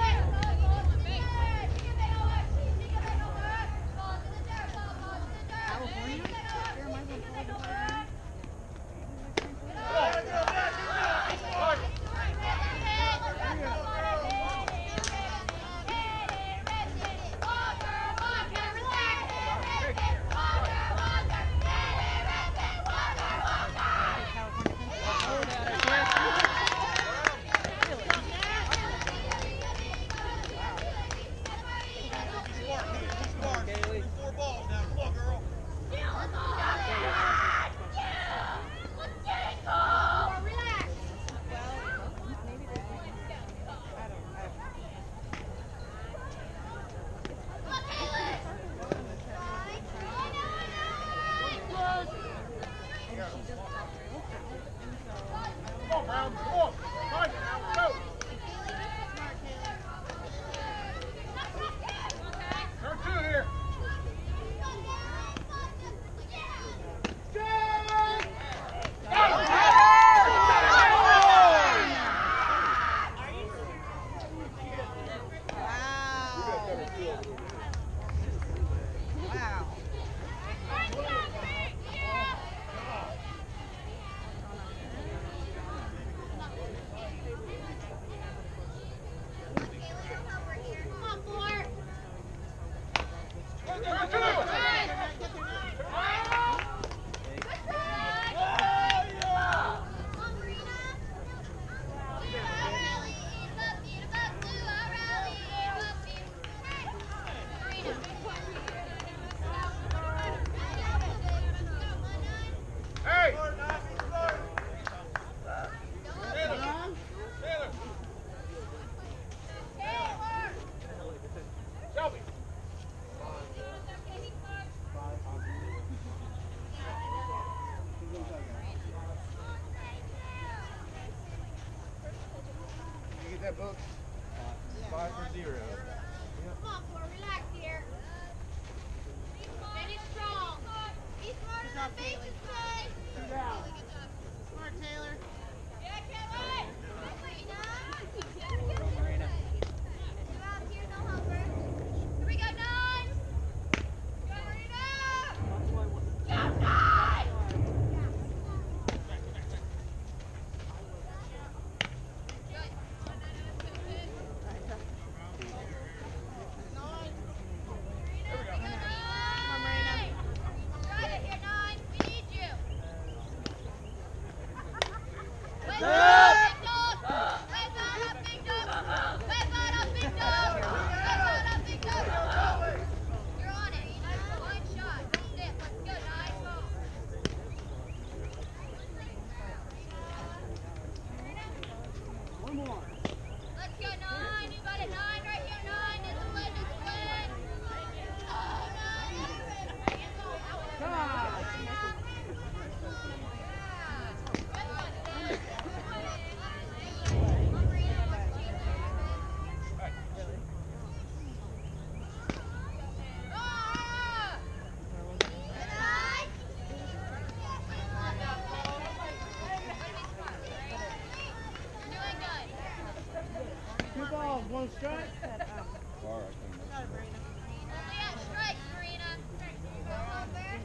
Come on, Brown, come on. Find it now, go. Turn two here. Wow. Turn two. Hey! Taylor! Shelby! You get that book? 5 for 0. Come on, Fleur, relax here. Finish strong. Be smarter than bases play. Really good job. Smart, Taylor. Yeah, Kevin. Marina. Get out here, no humper. Here we go, 9. Go, Marina. Go, 9. far. I couldn't make it. Only at strikes, Marina. Go on, Bear.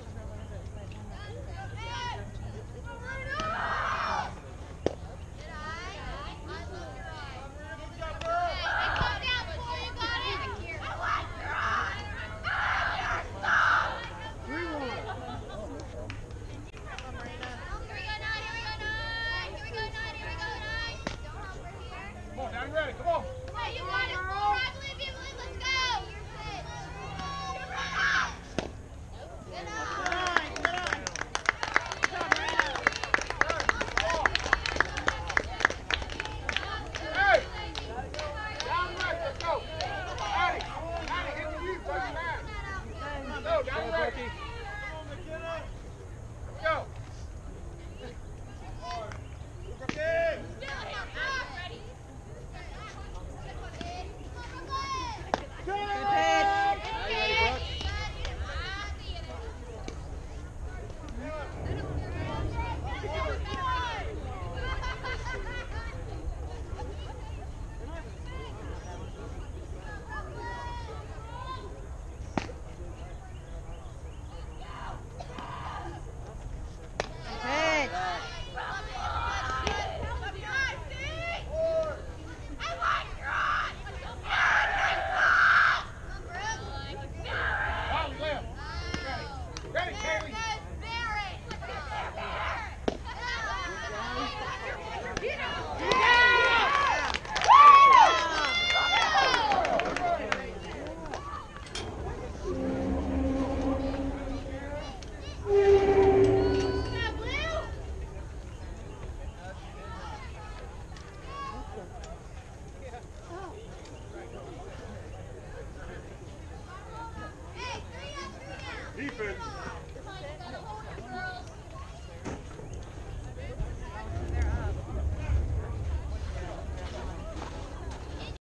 Come on, down ready. Come on. Hey, you got it, Paul. I believe you. Let's go. Hey! Down right, let's go. Hey! Hey, hit the youth, buddy, man. Go, down right. Let's go. Ready, Kaylee. Defense.